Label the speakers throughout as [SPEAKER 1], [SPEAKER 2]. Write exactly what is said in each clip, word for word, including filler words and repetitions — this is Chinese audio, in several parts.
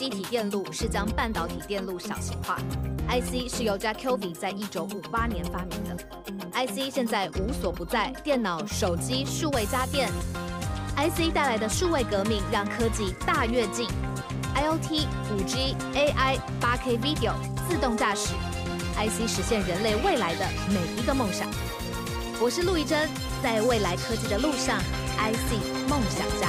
[SPEAKER 1] 基体电路是将半导体电路小型化 ，I C 是由 Jack Kilby 在一九五八年发明的。I C 现在无所不在，电脑、手机、数位家电。I C 带来的数位革命让科技大跃进 ，I O T、五 G、A I、八 K Video、自动驾驶 ，I C 实现人类未来的每一个梦想。我是陆怡真，在未来科技的路上 ，I C 梦想家。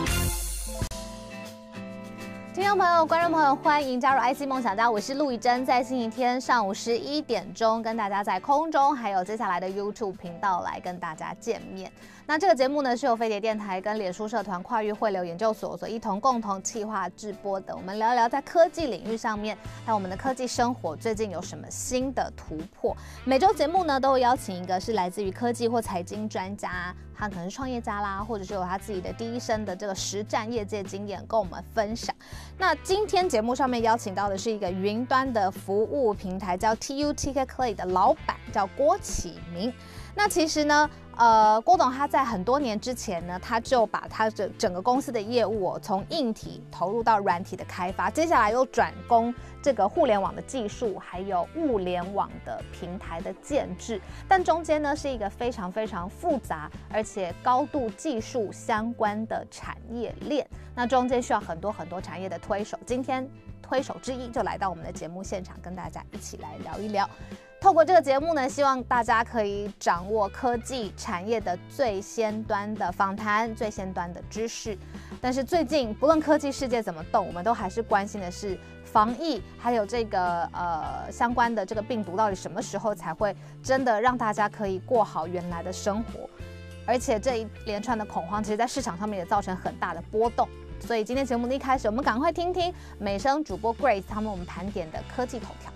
[SPEAKER 1] 听众朋友、观众朋友，欢迎加入 I C 梦想家，我是陆怡真，在星期天上午十一点钟跟大家在空中，还有接下来的 YouTube 频道来跟大家见面。那这个节目呢，是由飞碟电台跟脸书社团跨域汇流研究所所一同共同企划制播的。我们聊一聊在科技领域上面，还有我们的科技生活最近有什么新的突破。每周节目呢，都会邀请一个是来自于科技或财经专家，他可能是创业家啦，或者是有他自己的第一身的这个实战业界经验跟我们分享。那今天节目上面邀请到的是一个云端的服务平台，叫 T U Ticket Clay 的老板，叫郭启明。那其实呢，呃，郭董他在很多年之前呢，他就把他整整个公司的业务哦，从硬体投入到软体的开发，接下来又转攻这个互联网的技术，还有物联网的平台的建制。但中间呢，是一个非常非常复杂而且高度技术相关的产业链。那中间需要很多很多产业的推手。今天推手之一就来到我们的节目现场，跟大家一起来聊一聊。透过这个节目呢，希望大家可以掌握科技产业的最先端的访谈、最先端的知识。但是最近不论科技世界怎么动，我们都还是关心的是防疫，还有这个呃相关的这个病毒到底什么时候才会真的让大家可以过好原来的生活。而且这一连串的恐慌，其实在市场上面也造成很大的波动。所以今天节目的一开始，我们赶快听听美声主播 Grace 他们我们盘点的科技头条。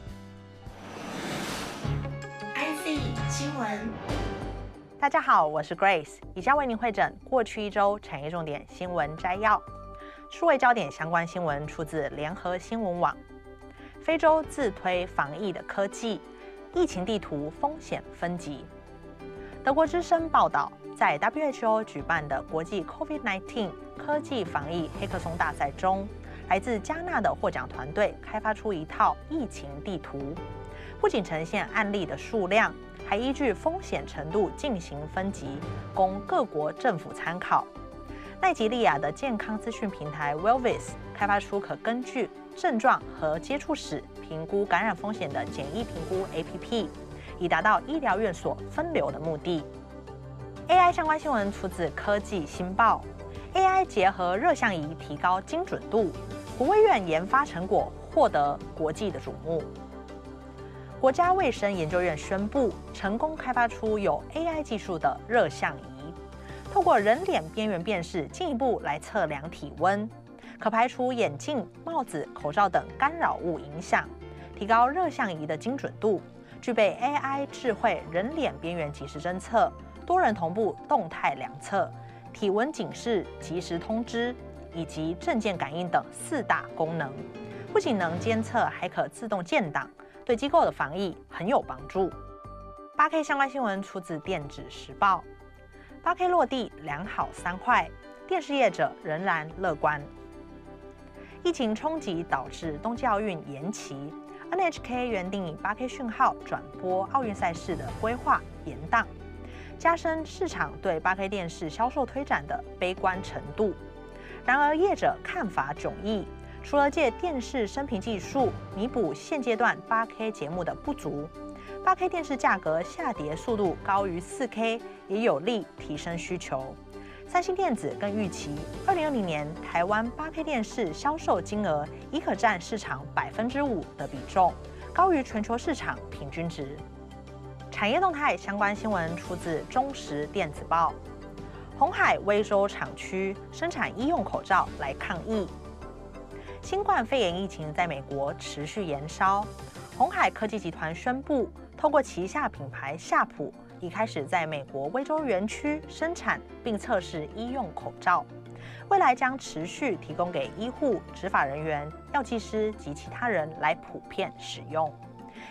[SPEAKER 2] 新闻，大家好，我是 Grace， 以下为您汇整过去一周产业重点新闻摘要。数位焦点相关新闻出自联合新闻网。非洲自推防疫的科技，疫情地图风险分级。德国之声报道，在 W H O 举办的国际 COVID 十九 科技防疫黑客松大赛中，来自加纳的获奖团队开发出一套疫情地图，不仅呈现案例的数量，还依据风险程度进行分级，供各国政府参考。奈及利亚的健康资讯平台 Wellvis 开发出可根据症状和接触史评估感染风险的简易评估 A P P， 以达到医疗院所分流的目的。A I 相关新闻出自科技新报 ，A I 结合热像仪提高精准度，国卫院研发成果获得国际的瞩目。国家卫生研究院宣布，成功开发出有 A I 技术的热像仪，透过人脸边缘辨识，进一步来测量体温，可排除眼镜、帽子、口罩等干扰物影响，提高热像仪的精准度，具备 A I 智慧人脸边缘即时侦测、多人同步动态量测、体温警示、即时通知以及证件感应等四大功能，不仅能监测，还可自动建档。对机构的防疫很有帮助。八 K 相关新闻出自电子时报。八 K 落地良好三坏，电视业者仍然乐观。疫情冲击导致冬季奥运延期 ，N H K 原定以八 K 讯号转播奥运赛事的规划延宕，加深市场对八 K 电视销售推展的悲观程度。然而业者看法迥异。除了借电视升频技术弥补现阶段 八 K 节目的不足， 八 K 电视价格下跌速度高于 四 K， 也有利提升需求。三星电子更预期，二零二零年台湾 八 K 电视销售金额已可占市场百分之五的比重，高于全球市场平均值。产业动态相关新闻出自中时电子报。鸿海威州厂区生产医用口罩来抗疫。新冠肺炎疫情在美国持续延烧，鸿海科技集团宣布，透过旗下品牌夏普，已开始在美国威州园区生产并测试医用口罩，未来将持续提供给医护、执法人员、药剂师及其他人来普遍使用。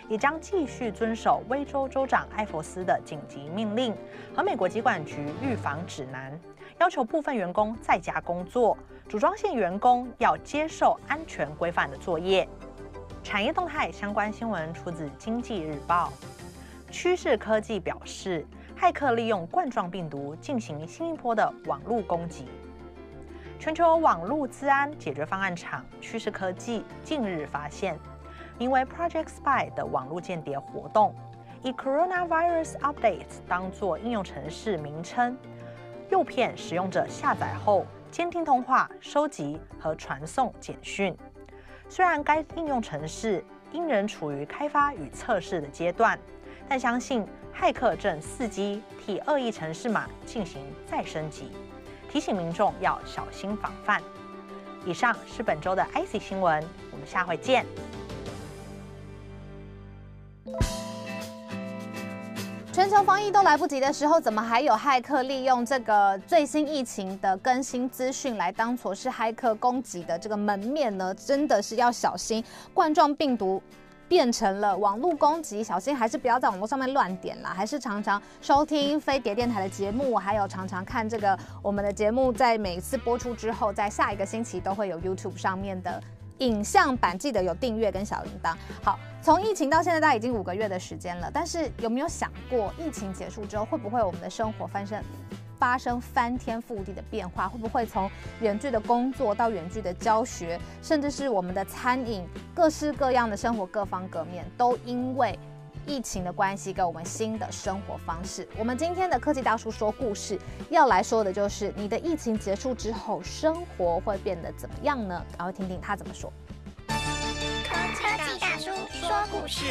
[SPEAKER 2] 也将继续遵守威州州长艾佛斯的紧急命令和美国疾管局预防指南，要求部分员工在家工作，组装线员工要接受安全规范的作业。产业动态相关新闻出自《经济日报》。趋势科技表示，骇客利用冠状病毒进行新一波的网络攻击。全球网络资安解决方案厂趋势科技近日发现，名为 Project Spy 的网络间谍活动，以 Coronavirus Update 当作应用程式名称，诱骗使用者下载后监听通话、收集和传送简讯。虽然该应用程式因仍处于开发与测试的阶段，但相信骇客正伺机替恶意程式码进行再升级，提醒民众要小心防范。以上是本周的 I C 新闻，我们下回见。
[SPEAKER 1] 全球防疫都来不及的时候，怎么还有骇客利用这个最新疫情的更新资讯来当作是骇客攻击的这个门面呢？真的是要小心，冠状病毒变成了网络攻击，小心还是不要在网络上面乱点啦，还是常常收听飞碟电台的节目，还有常常看这个我们的节目，在每一次播出之后，在下一个星期都会有 YouTube 上面的影像版，记得有订阅跟小铃铛。好，从疫情到现在，大概已经五个月的时间了，但是有没有想过，疫情结束之后，会不会我们的生活发生发生翻天覆地的变化？会不会从远距的工作到远距的教学，甚至是我们的餐饮，各式各样的生活各方各面，都因为疫情的关系给我们新的生活方式？我们今天的科技大叔说故事要来说的就是，你的疫情结束之后，生活会变得怎么样呢？赶快听听他怎么说。
[SPEAKER 3] 科技大叔说故事。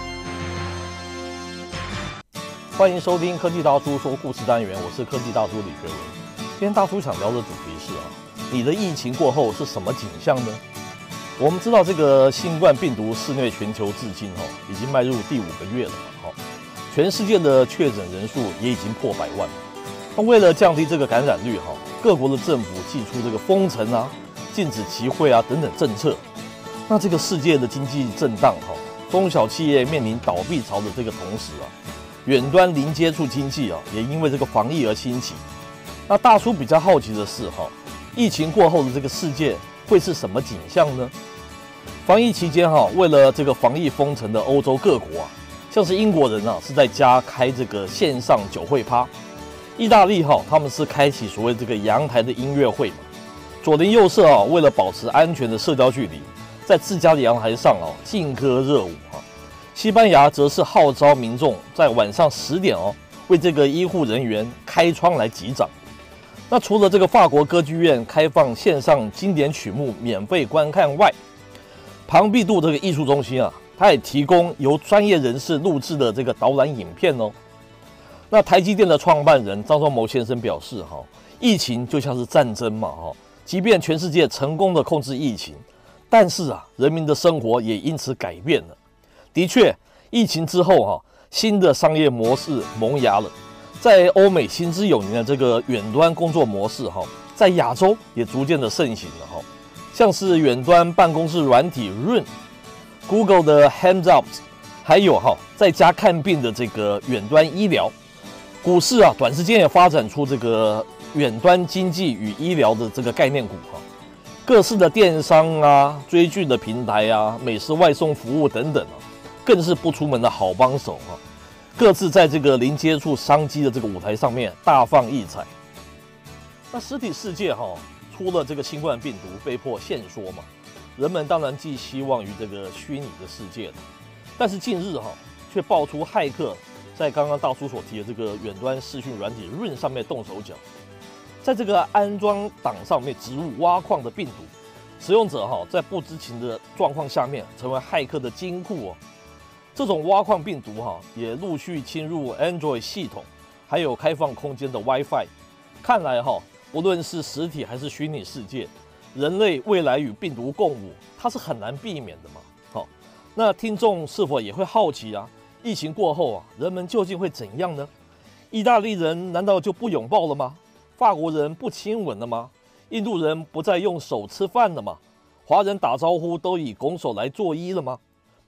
[SPEAKER 4] 欢迎收听科技大叔说故事单元，我是科技大叔李学文。今天大叔想聊的主题是啊，你的疫情过后是什么景象呢？我们知道这个新冠病毒肆虐全球至今哈，已经迈入第五个月了嘛哈，全世界的确诊人数也已经破百万。那为了降低这个感染率哈，各国的政府祭出这个封城啊、禁止集会啊等等政策。那这个世界的经济震荡哈，中小企业面临倒闭潮的这个同时啊，远端零接触经济啊，也因为这个防疫而兴起。那大叔比较好奇的是哈，疫情过后的这个世界会是什么景象呢？防疫期间哈，为了这个防疫封城的欧洲各国啊，像是英国人啊是在家开这个线上酒会趴，意大利哈他们是开启所谓这个阳台的音乐会嘛，左邻右舍啊为了保持安全的社交距离，在自家的阳台上啊劲歌热舞哈。西班牙则是号召民众在晚上十点哦，为这个医护人员开窗来击掌。那除了这个法国歌剧院开放线上经典曲目免费观看外，庞毕度这个艺术中心啊，它也提供由专业人士录制的这个导览影片哦。那台积电的创办人张忠谋先生表示哈，疫情就像是战争嘛哈，即便全世界成功的控制疫情，但是啊，人民的生活也因此改变了。的确，疫情之后哈，新的商业模式萌芽了。在欧美行之有年的这个远端工作模式哈，在亚洲也逐渐的盛行了哈。像是远端办公室软体 Zoom、Google 的 Hands Up， 还有哈在家看病的这个远端医疗。股市啊，短时间也发展出这个远端经济与医疗的这个概念股哈。各式的电商啊、追剧的平台啊、美食外送服务等等啊，更是不出门的好帮手哈。各自在这个零接触商机的这个舞台上面大放异彩。那实体世界哈，出了这个新冠病毒被迫限缩嘛，人们当然寄希望于这个虚拟的世界了。但是近日哈，却爆出骇客在刚刚大叔所提的这个远端视讯软体 Zoom 上面动手脚，在这个安装档上面植入挖矿的病毒，使用者哈在不知情的状况下面成为骇客的金库哦。这种挖矿病毒哈也陆续侵入 Android 系统，还有开放空间的 WiFi。看来哈，无论是实体还是虚拟世界，人类未来与病毒共舞，它是很难避免的嘛。好，那听众是否也会好奇啊？疫情过后啊，人们究竟会怎样呢？意大利人难道就不拥抱了吗？法国人不亲吻了吗？印度人不再用手吃饭了吗？华人打招呼都以拱手来作揖了吗？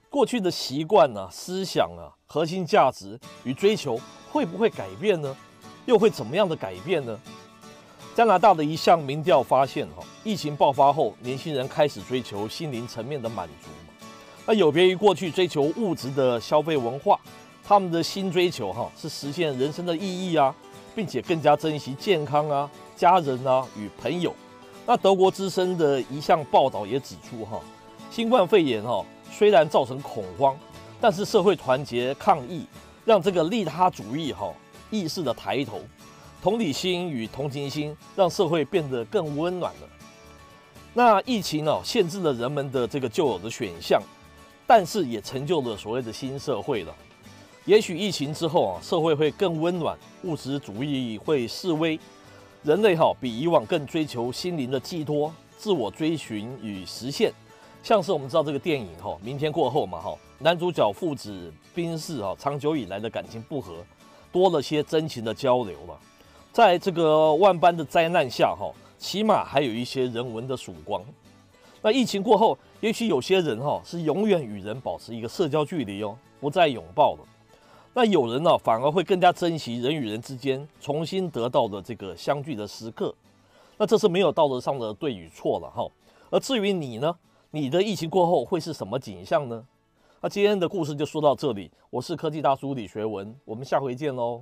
[SPEAKER 4] 过去的习惯啊、思想啊、核心价值与追求会不会改变呢？又会怎么样的改变呢？加拿大的一项民调发现，哈，疫情爆发后，年轻人开始追求心灵层面的满足嘛。那有别于过去追求物质的消费文化，他们的新追求哈是实现人生的意义啊，并且更加珍惜健康啊、家人啊与朋友。那德国之声的一项报道也指出，哈，新冠肺炎哈虽然造成恐慌，但是社会团结抗疫，让这个利他主义哈意识的抬头。同理心与同情心让社会变得更温暖了。那疫情哦，限制了人们的这个旧有的选项，但是也成就了所谓的新社会了。也许疫情之后啊，社会会更温暖，物质主义会式微，人类哈比以往更追求心灵的寄托、自我追寻与实现。像是我们知道这个电影哈，明天过后嘛哈，男主角父子冰释哈长久以来的感情不和，多了些真情的交流了。在这个万般的灾难下，哈，起码还有一些人文的曙光。那疫情过后，也许有些人哈是永远与人保持一个社交距离哦，不再拥抱了。那有人呢，反而会更加珍惜人与人之间重新得到的这个相聚的时刻。那这是没有道德上的对与错了哈。而至于你呢，你的疫情过后会是什么景象呢？那今天的故事就说到这里，我是科技大叔李学文，我们下回见喽。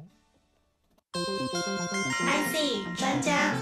[SPEAKER 3] I C 专家，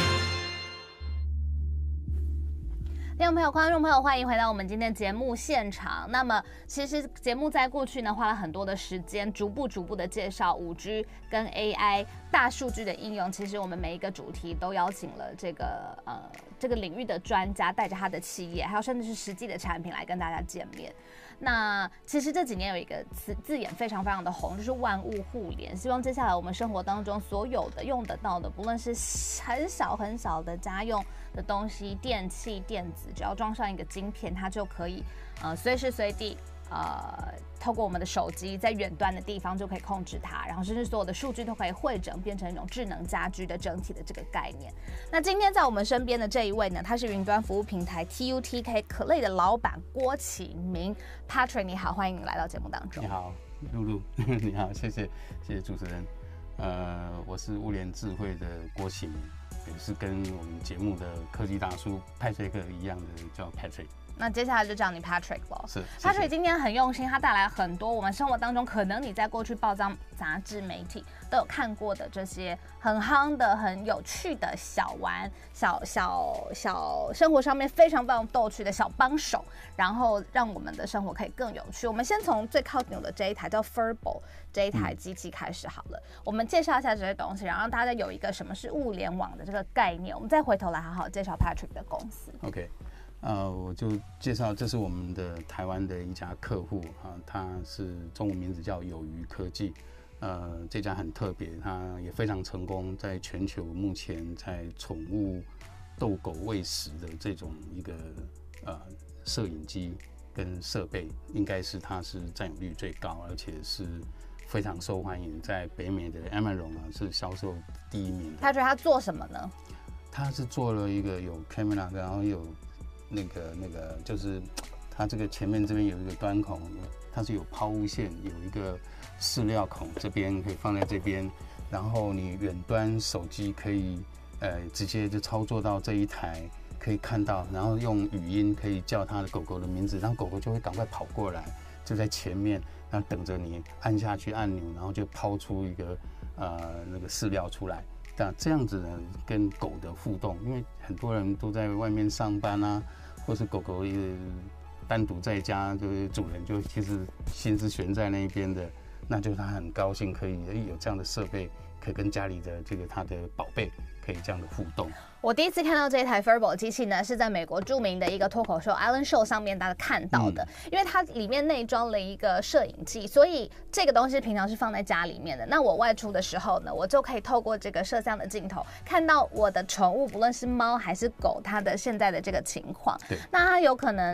[SPEAKER 1] 听众朋友、观众朋友，欢迎回到我们今天的节目现场。那么，其实节目在过去呢，花了很多的时间，逐步逐步的介绍 五 G 跟 A I 大数据的应用。其实我们每一个主题都邀请了这个呃这个领域的专家，带着他的企业，还有甚至是实际的产品来跟大家见面。那其实这几年有一个词字眼非常非常的红，就是万物互联。希望接下来我们生活当中所有的用得到的，不论是很小很小的家用的东西、电器、电子，只要装上一个晶片，它就可以呃随时随地呃透过我们的手机，在远端的地方就可以控制它，然后甚至所有的数据都可以汇整，变成一种智能家居的整体的这个概念。那今天在我们身边的这一位呢，他是云端服务平台 T U T K 可类的老板郭启明 Patrick， 你好，欢迎你来到节目当中。
[SPEAKER 5] 你好，露露，你好，谢谢谢谢主持人。呃，我是物联智慧的郭启明，也是跟我们节目的科技大叔派翠克一样的叫 Patrick。
[SPEAKER 1] 那接下来就叫你 Patrick 了。
[SPEAKER 5] 是
[SPEAKER 1] Patrick 今天很用心，他带来很多我们生活当中可能你在过去报章、杂志、媒体都有看过的这些很夯的、很有趣的小玩、小小小生活上面非常非常逗趣的小帮手，然后让我们的生活可以更有趣。我们先从最靠近我的这一台叫 Furbo 这一台机器开始好了，嗯、我们介绍一下这些东西，然后让大家有一个什么是物联网的这个概念。我们再回头来好好介绍 Patrick 的公司。
[SPEAKER 5] OK。呃，我就介绍，这是我们的台湾的一家客户啊，它是中文名字叫有余科技。呃，这家很特别，它也非常成功，在全球目前在宠物逗狗喂食的这种一个呃摄影机跟设备，应该是它是占有率最高，而且是非常受欢迎，在北美的 Amazon 啊是销售第一名的。
[SPEAKER 1] 他觉得他做什么呢？
[SPEAKER 5] 他是做了一个有 camera， 然后有那个那个就是它这个前面这边有一个端孔，它是有抛物线，有一个饲料孔，这边可以放在这边，然后你远端手机可以呃直接就操作到这一台，可以看到，然后用语音可以叫它的狗狗的名字，然后狗狗就会赶快跑过来，就在前面，然后等着你按下去按钮，然后就抛出一个呃那个饲料出来。那这样子呢，跟狗的互动，因为很多人都在外面上班啊，或是狗狗也单独在家，就是主人就其实心是悬在那边的，那就他很高兴可以有这样的设备，可以跟家里的这个他的宝贝可以这样的互动。
[SPEAKER 1] 我第一次看到这一台 Furbo 机器呢，是在美国著名的一个脱口秀 Ellen Show 上面大家看到的，嗯、因为它里面内装了一个摄影机，所以这个东西平常是放在家里面的。那我外出的时候呢，我就可以透过这个摄像的镜头，看到我的宠物，不论是猫还是狗，它的现在的这个情况。
[SPEAKER 5] 对，
[SPEAKER 1] 那它有可能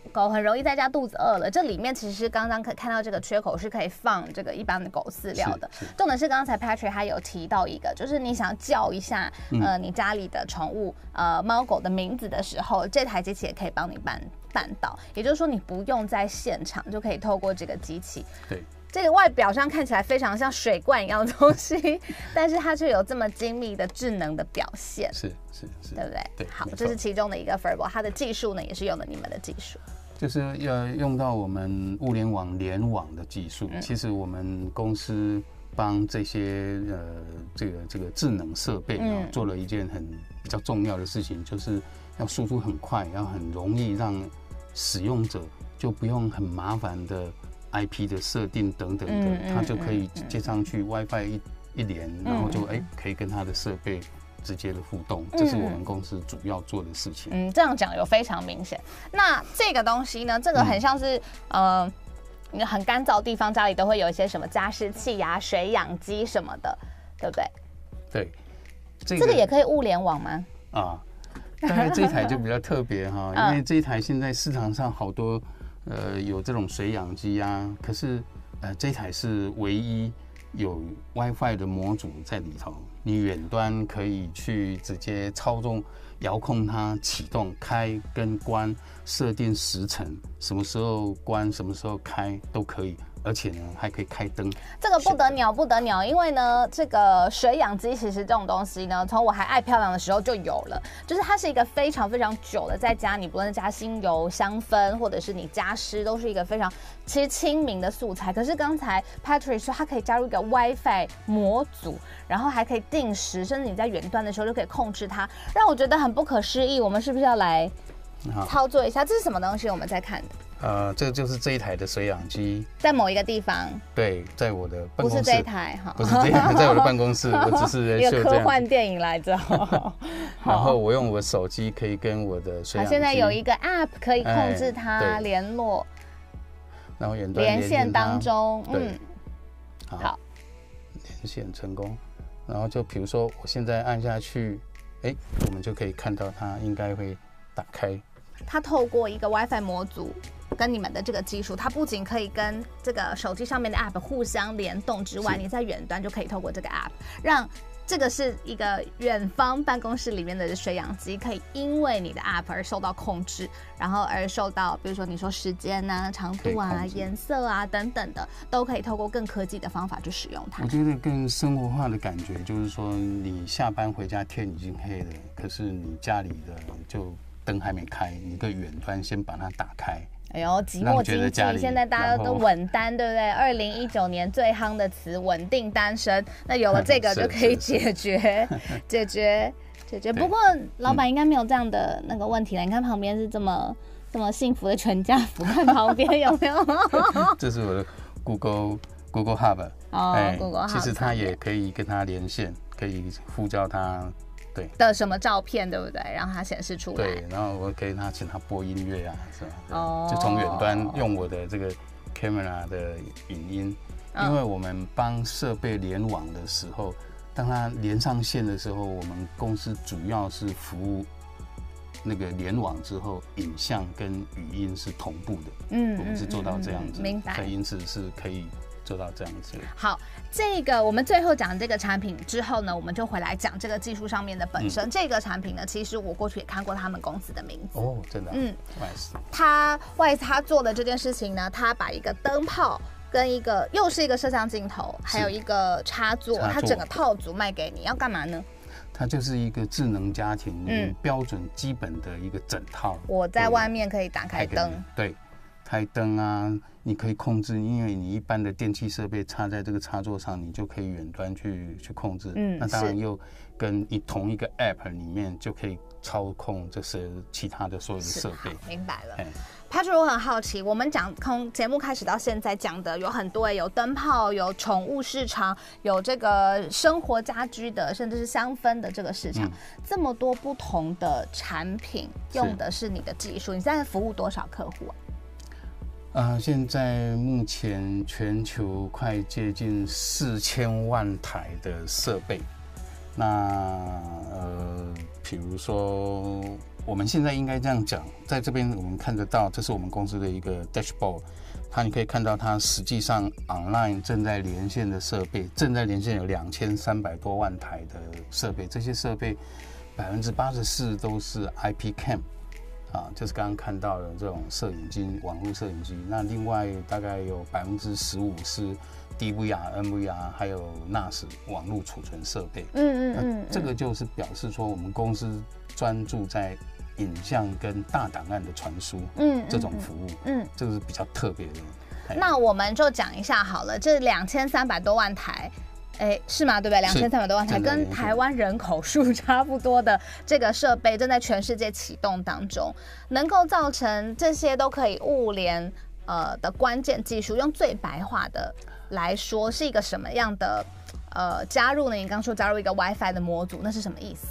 [SPEAKER 1] 狗很容易在家肚子饿了，这里面其实刚刚可看到这个缺口是可以放这个一般的狗饲料的。重点是刚才 Patrick 他有提到一个，就是你想叫一下、嗯、呃你家里的宠物呃猫狗的名字的时候，这台机器也可以帮你办办到。也就是说，你不用在现场就可以透过这个机器。
[SPEAKER 5] 对。
[SPEAKER 1] 这个外表上看起来非常像水罐一样的东西，但是它却有这么精密的智能的表现，
[SPEAKER 5] 是是是，
[SPEAKER 1] 对不对？
[SPEAKER 5] 对，
[SPEAKER 1] 好，这是其中的一个 Furbo， 它的技术呢也是用的你们的技术，
[SPEAKER 5] 就是要用到我们物联网联网的技术。嗯、其实我们公司帮这些呃这个这个智能设备啊、嗯、做了一件很比较重要的事情，就是要输出很快，要很容易让使用者就不用很麻烦的。I P 的设定等等的，嗯嗯、它就可以接上去 WiFi 一一连，嗯、然后就哎、欸、可以跟它的设备直接的互动，这是我们公司主要做的事情。
[SPEAKER 1] 嗯，这样讲有非常明显。那这个东西呢，这个很像是、嗯、呃，很干燥的地方家里都会有一些什么加湿器呀、水养机什么的，对不对？
[SPEAKER 5] 对，
[SPEAKER 1] 这个、这个也可以物联网吗？
[SPEAKER 5] 啊，当然这一台就比较特别哈，因为这一台现在市场上好多。呃，有这种水养机啊，可是呃，这台是唯一有 WiFi 的模组在里头，你远端可以去直接操纵、遥控它启动、开跟关，设定时程，什么时候关、什么时候开都可以。而且呢，还可以开灯，
[SPEAKER 1] 这个不得了不得了，因为呢，这个水养机其实这种东西呢，从我还爱漂亮的时候就有了，就是它是一个非常非常久的，在家你不论是加精油、香氛，或者是你加湿，都是一个非常其实亲民的素材。可是刚才 Patrick 说，它可以加入一个 WiFi 模组，然后还可以定时，甚至你在远端的时候就可以控制它，让我觉得很不可思议。我们是不是要来操作一下？这是什么东西？我们在看的。
[SPEAKER 5] 呃，这个就是这一台的水养机，
[SPEAKER 1] 在某一个地方。
[SPEAKER 5] 对，在我的办公室。
[SPEAKER 1] 不是这一台哈，
[SPEAKER 5] 不是这一台，在我的办公室，我只是
[SPEAKER 1] 一个科幻电影来着。
[SPEAKER 5] 然后我用我的手机可以跟我的水养机。
[SPEAKER 1] 现在有一个 App 可以控制它联络，
[SPEAKER 5] 然后远端
[SPEAKER 1] 连线当中，
[SPEAKER 5] 嗯，好，连线成功。然后就比如说，我现在按下去，哎，我们就可以看到它应该会打开。
[SPEAKER 1] 它透过一个 WiFi 模组跟你们的这个技术，它不仅可以跟这个手机上面的 App 互相联动之外，你在远端就可以透过这个 App 让这个是一个远方办公室里面的水养机，可以因为你的 App 而受到控制，然后而受到比如说你说时间啊、长度啊、颜色啊等等的，都可以透过更科技的方法去使用它。
[SPEAKER 5] 我觉得更生活化的感觉就是说，你下班回家天已经黑了，可是你家里的就灯还没开，你可以远端先把它打开。
[SPEAKER 1] 哎呦，寂寞经济，现在大家都稳单，对不对？二零一九年最夯的词“稳定单身”，那有了这个就可以解决、解决、解决。不过老板应该没有这样的那个问题了。你看旁边是这么这么幸福的全家福，看旁边有没有？
[SPEAKER 5] 这是我的 Google Google Hub
[SPEAKER 1] 哦、哎、，Google Hub，
[SPEAKER 5] 其实它也可以跟它连线，可以呼叫它。对
[SPEAKER 1] 的什么照片，对不对？让它显示出来。
[SPEAKER 5] 对，然后我可以他请他播音乐啊，是吧？哦，就从远端用我的这个 camera 的影音，嗯、因为我们帮设备联网的时候，当它连上线的时候，我们公司主要是服务那个联网之后，影像跟语音是同步的。嗯，我们是做到这样子，
[SPEAKER 1] 明白。
[SPEAKER 5] 所以因此是可以做到这样子。
[SPEAKER 1] 好，这个我们最后讲这个产品之后呢，我们就回来讲这个技术上面的本身。嗯、这个产品呢，其实我过去也看过他们公司的名字。
[SPEAKER 5] 哦，真的、啊。嗯 ，Wise。
[SPEAKER 1] 他 Wise 他做的这件事情呢，他把一个灯泡跟一个又是一个摄像镜头，还有一个插座，它整个套组卖给你，要干嘛呢？
[SPEAKER 5] 它就是一个智能家庭，嗯，标准基本的一个整套。
[SPEAKER 1] 我在外面可以打开灯，
[SPEAKER 5] 对，开灯啊，你可以控制，因为你一般的电器设备插在这个插座上，你就可以远端去去控制。嗯，那当然又跟你同一个 App 里面就可以操控这些其他的所有的设备。
[SPEAKER 1] 明白了。Patrick， 我很好奇，我们讲从节目开始到现在讲的有很多，有灯泡，有宠物市场，有这个生活家居的，甚至是香氛的这个市场，嗯、这么多不同的产品，用的是你的技术。你现在服务多少客户啊？
[SPEAKER 5] 呃，现在目前全球快接近四千万台的设备。那呃，比如说我们现在应该这样讲，在这边我们看得到，这是我们公司的一个 dashboard， 它你可以看到它实际上 online 正在连线的设备，正在连线有两千三百多万台的设备，这些设备百分之八十四都是 I P cam。啊，就是刚刚看到的这种摄影机，网络摄影机。那另外大概有百分之十五是 D V R、N V R， 还有 N A S 网络储存设备。嗯嗯嗯，这个就是表示说我们公司专注在影像跟大档案的传输，嗯，这种服务，嗯，这个是比较特别的。
[SPEAKER 1] 那我们就讲一下好了，这两千三百多万台。哎，是吗？对不对？两千三百多万台，跟台湾人口数差不多的这个设备，正在全世界启动当中，能够造成这些都可以物联呃的关键技术，用最白话的来说，是一个什么样的呃加入呢？你刚说加入一个 WiFi 的模组，那是什么意思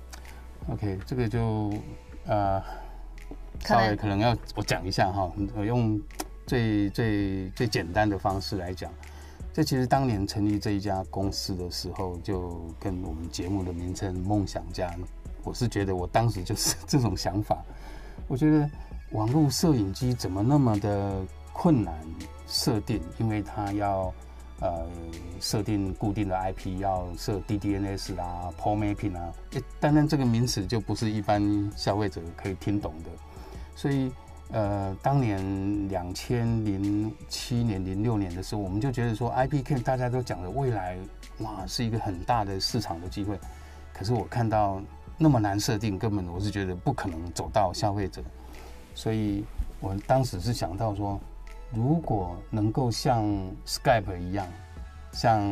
[SPEAKER 5] ？OK， 这个就呃稍微可能要我讲一下哈，我用最最最简单的方式来讲。这其实当年成立这一家公司的时候，就跟我们节目的名称“梦想家”，我是觉得我当时就是这种想法。我觉得网络摄影机怎么那么的困难设定？因为它要呃设定固定的 I P， 要设 D D N S 啦、Port Mapping 啊，单单这个名词就不是一般消费者可以听懂的，所以。呃，当年两千零七年、零六年的时候，我们就觉得说 I P cam 大家都讲的未来，哇，是一个很大的市场的机会。可是我看到那么难设定，根本我是觉得不可能走到消费者。所以我当时是想到说，如果能够像 Skype 一样，像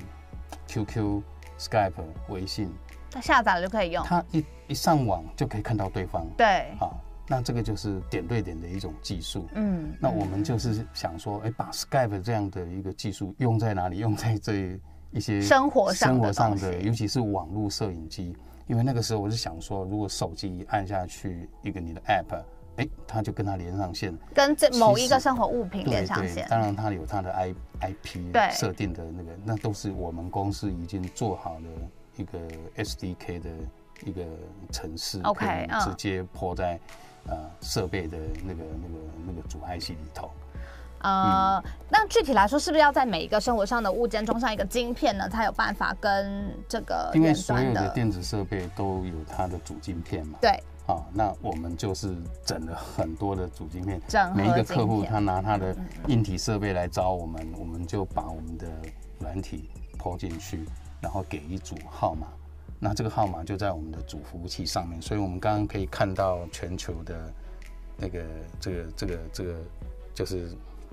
[SPEAKER 5] Q Q、Skype、微信，
[SPEAKER 1] 它下载了就可以用，
[SPEAKER 5] 它一一上网就可以看到对方。
[SPEAKER 1] 对，
[SPEAKER 5] 啊。那这个就是点对点的一种技术，嗯，那我们就是想说，哎，把 Skype 这样的一个技术用在哪里？用在这一些
[SPEAKER 1] 生活上的
[SPEAKER 5] 生活上的，尤其是网络摄影机。因为那个时候我是想说，如果手机按下去一个你的 App， 哎，它就跟它连上线，
[SPEAKER 1] 跟这某一个生活物品连上线。
[SPEAKER 5] 当然，它有它的 I IP 设定的那个，那都是我们公司已经做好了一个 S D K 的一个程式
[SPEAKER 1] ，OK，
[SPEAKER 5] 直接播在。呃，设备的那个、那个、那个主 I C 里头，
[SPEAKER 1] 呃，嗯、那具体来说，是不是要在每一个生活上的物件装上一个晶片呢，才有办法跟这个
[SPEAKER 5] 因为所有的电子设备都有它的主晶片嘛？
[SPEAKER 1] 对，
[SPEAKER 5] 啊，那我们就是整了很多的主晶片，
[SPEAKER 1] 整合
[SPEAKER 5] 每一个客户他拿他的硬体设备来找我们，我们就把我们的软体抛进去，然后给一组号码。那这个号码就在我们的主服务器上面，所以我们刚刚可以看到全球的那个这个这个这个就是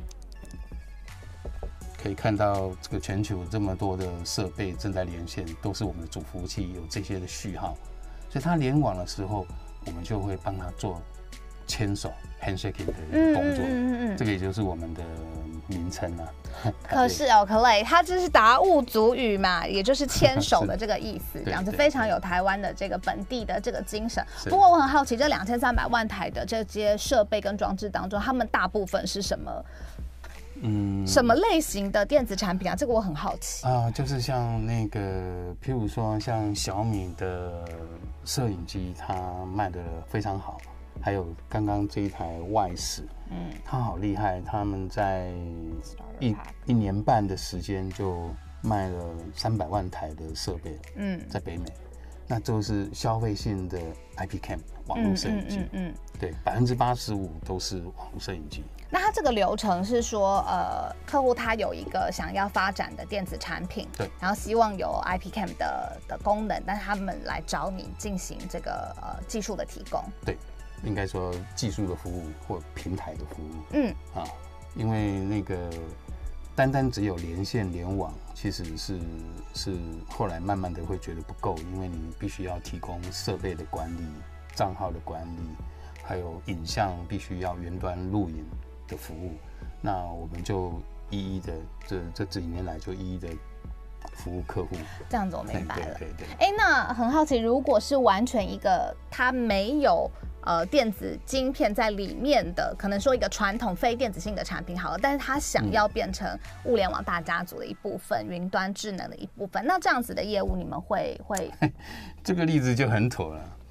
[SPEAKER 5] 可以看到这个全球这么多的设备正在连线，都是我们的主服务器有这些的序号，所以它联网的时候，我们就会帮他做牵手 handshaking 的一个动作，嗯嗯嗯嗯，这个也就是我们的名称啊。
[SPEAKER 1] 可是哦，可累，它就是达悟族语嘛，也就是牵手的这个意思，这样子非常有台湾的这个本地的这个精神。不过我很好奇，这两千三百万台的这些设备跟装置当中，他们大部分是什么？嗯，什么类型的电子产品啊？这个我很好奇
[SPEAKER 5] 啊，就是像那个，譬如说像小米的摄影机，它卖得非常好。还有刚刚这一台外史，嗯，它好厉害，他们在一一年半的时间就卖了三百万台的设备，嗯，在北美，那都是消费性的 I P cam 网络摄影机，嗯嗯嗯，对，百分之八十五都是网络摄影机。
[SPEAKER 1] 那它这个流程是说，呃，客户他有一个想要发展的电子产品，
[SPEAKER 5] 对，
[SPEAKER 1] 然后希望有 I P cam 的的功能，但是他们来找你进行这个呃技术的提供，
[SPEAKER 5] 对。应该说技术的服务或平台的服务，嗯啊，因为那个单单只有连线联网，其实是是后来慢慢的会觉得不够，因为你必须要提供设备的管理、账号的管理，还有影像必须要云端录影的服务。那我们就一一的这这几年来就一一的服务客户，
[SPEAKER 1] 这样子我明白了。
[SPEAKER 5] 对对对。
[SPEAKER 1] 哎，那很好奇，如果是完全一个它没有呃电子晶片在里面的，可能说一个传统非电子性的产品好了，但是它想要变成物联网大家族的一部分，嗯、云端智能的一部分，那这样子的业务你们会会？
[SPEAKER 5] 这个例子就很妥了。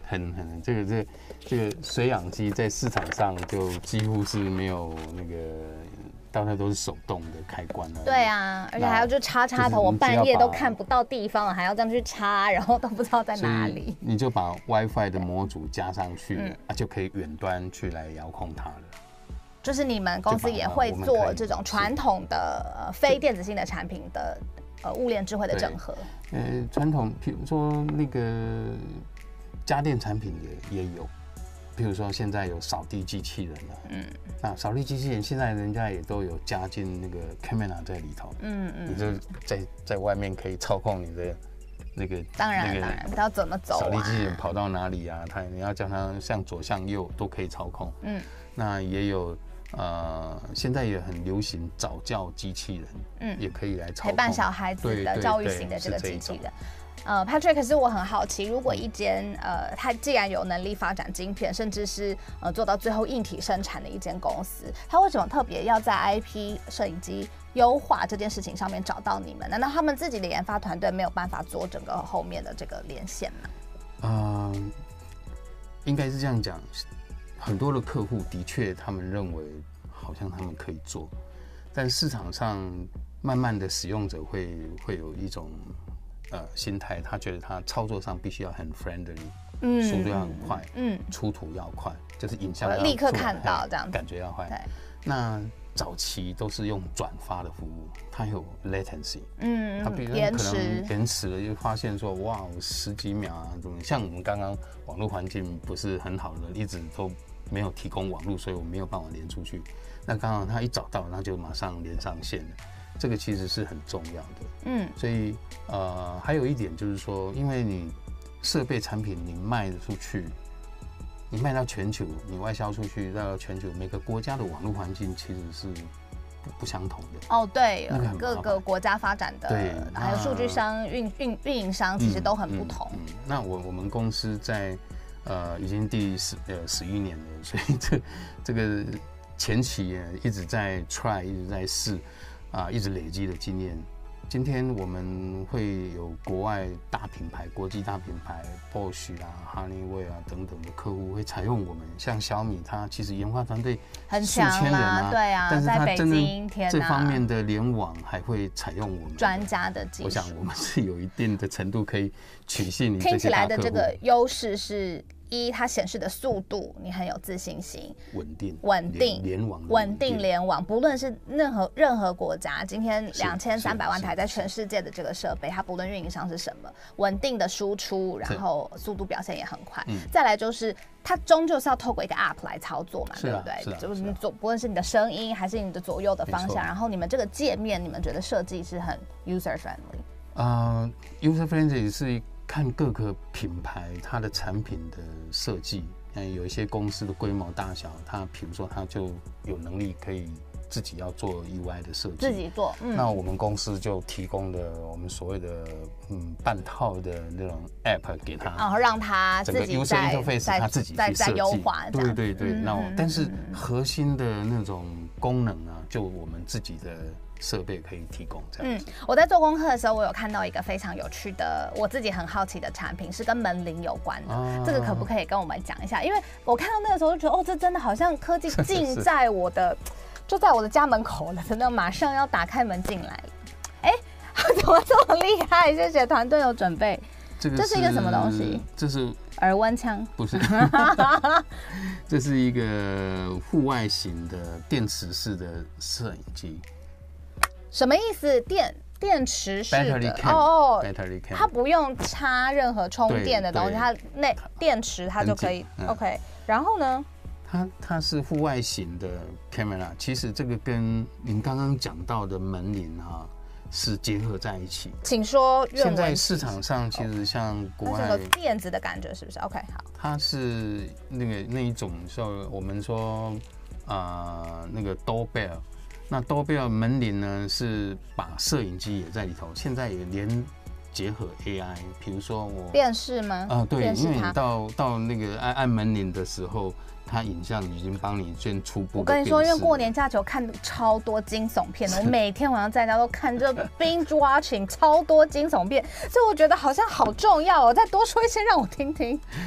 [SPEAKER 5] 很很这个这个这个水养机在市场上就几乎是没有那个。大概都是手动的开关了。
[SPEAKER 1] 对啊，而且还要去插插头，我半夜都看不到地方了，还要这样去插，然后都不知道在哪里。
[SPEAKER 5] 你就把 WiFi 的模组加上去，嗯、啊，就可以远端去来遥控它了。
[SPEAKER 1] 就是你们公司也会做这种传统的呃非电子性的产品的呃物联智慧的整合。
[SPEAKER 5] 呃，传统，比如说那个家电产品也也有。比如说现在有扫地机器人了，嗯，那扫地机器人现在人家也都有加进那个 camera 在里头，嗯嗯，你就在在外面可以操控你的那个，
[SPEAKER 1] 当然、那个、当然，它要怎么走、啊？
[SPEAKER 5] 扫地机器人跑到哪里啊？它你要叫它向左向右都可以操控，嗯，那也有呃，现在也很流行早教机器人，嗯，也可以来操控
[SPEAKER 1] 陪伴小孩子的教育型的这个机器人。呃 ，Patrick， 可是我很好奇，如果一间呃，它既然有能力发展晶片，甚至是呃做到最后硬体生产的一间公司，它为什么特别要在 I P 摄影机优化这件事情上面找到你们？难道他们自己的研发团队没有办法做整个后面的这个连线吗？
[SPEAKER 5] 呃，应该是这样讲，很多的客户的确他们认为好像他们可以做，但市场上慢慢的使用者会会有一种。呃，心态，他觉得他操作上必须要很 friendly， 嗯，速度要很快，嗯，出图要快，就是影像要
[SPEAKER 1] 立刻看到这样子，
[SPEAKER 5] 感觉要快。对，那早期都是用转发的服务，它有 latency， 嗯，它比如可能延迟了，就发现说哇，十几秒啊，怎么像我们刚刚网络环境不是很好的，一直都没有提供网络，所以我没有办法连出去。那刚好他一找到，那就马上连上线了。这个其实是很重要的，嗯，所以呃，还有一点就是说，因为你设备产品你卖出去，你卖到全球，你外销出去到全球，每个国家的网络环境其实是不不相同的。
[SPEAKER 1] 哦，对，那个各个国家发展的，对，还有数据商、运运运营商其实都很不同。嗯嗯嗯、
[SPEAKER 5] 那我我们公司在呃已经第十呃十一年了，所以这这个前期一直在 try， 一直在试。啊，一直累积的经验。今天我们会有国外大品牌、国际大品牌 Bosch 啊、Honeywell 啊等等的客户会采用我们。像小米，它其实研发团队
[SPEAKER 1] 很强
[SPEAKER 5] 数千人啊，
[SPEAKER 1] 对啊，
[SPEAKER 5] 但是它真的这方面
[SPEAKER 1] 的
[SPEAKER 5] 联网还会采用我们
[SPEAKER 1] 专家的技术。
[SPEAKER 5] 我想我们是有一定的程度可以取信你这些大客户。
[SPEAKER 1] 听起来的这个优势是。一，它显示的速度，你很有自信心，
[SPEAKER 5] 稳定，
[SPEAKER 1] 稳定，
[SPEAKER 5] 联网，
[SPEAKER 1] 稳定联网，不论是任何任何国家，今天两千三百万台在全世界的这个设备，它不论运营商是什么，稳定的输出，然后速度表现也很快。嗯、再来就是它终究是要透过一个 App 来操作嘛，对不对？就是你左，不论是你的声音还是你的左右的方向，然后你们这个界面，你们觉得设计是很 user friendly？
[SPEAKER 5] 呃 ，user friendly 是。看各个品牌它的产品的设计，有一些公司的规模大小，它比如说它就有能力可以自己要做 U I 的设计，
[SPEAKER 1] 自己做。嗯、
[SPEAKER 5] 那我们公司就提供了我们所谓的嗯半套的那种 App 给他，
[SPEAKER 1] 然后让他自己在
[SPEAKER 5] user interface 他自己去设计，
[SPEAKER 1] 优化。
[SPEAKER 5] 对对对，嗯、那我但是核心的那种功能啊，就我们自己的。设备可以提供这样子。嗯，
[SPEAKER 1] 我在做功课的时候，我有看到一个非常有趣的，我自己很好奇的产品，是跟门铃有关的。啊、这个可不可以跟我们讲一下？因为我看到那个时候就觉得，哦，这真的好像科技近在我的，是是就在我的家门口了，真的马上要打开门进来了。哎，怎么这么厉害？谢谢团队有准备。
[SPEAKER 5] 这个
[SPEAKER 1] 这是一个什么东西？
[SPEAKER 5] 这是
[SPEAKER 1] 耳温枪？
[SPEAKER 5] 不是，这是一个户外型的电池式的摄影机。
[SPEAKER 1] 什么意思？电电池式的
[SPEAKER 5] 哦，
[SPEAKER 1] 它不用插任何充电的东西，它那电池它就可以。嗯、OK， 然后呢？
[SPEAKER 5] 它它是户外型的 camera， 其实这个跟您刚刚讲到的门铃啊是结合在一起。
[SPEAKER 1] 请说。
[SPEAKER 5] 现在市场上其实像国外，
[SPEAKER 1] 它是个电子的感觉，是不是 ？OK， 好。
[SPEAKER 5] 它是那个那一种，说我们说啊、呃、那个 doorbell。那 doorbell 门铃呢，是把摄影机也在里头，现在也连结合 A I， 比如说我
[SPEAKER 1] 电视吗？
[SPEAKER 5] 啊、呃，对，因为你到到那个按按门铃的时候，它影像已经帮你先初步。
[SPEAKER 1] 我跟你说，因为过年假期我看超多惊悚片的，我每天晚上在家都看这 binge watching 超多惊悚片，所以我觉得好像好重要哦。再多说一些让我听听。